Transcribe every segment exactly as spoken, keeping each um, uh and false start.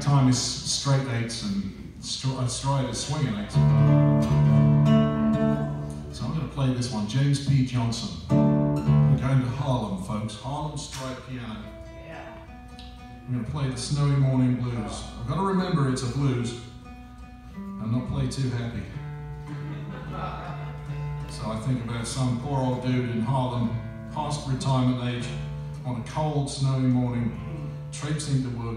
time is straight eights and stri stride is swinging eights. So I'm going to play this one, James P. Johnson. We're going to Harlem, folks. Harlem stride piano. I'm going to play the Snowy Morning Blues. I've got to remember it's a blues and not play too happy. So I think about some poor old dude in Harlem, past retirement age, on a cold, snowy morning, traipsing to work,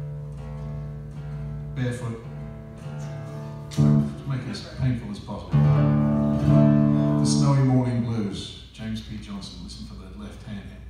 barefoot, to make it as painful as possible. The Snowy Morning Blues, James P. Johnson. Listen for that left hand.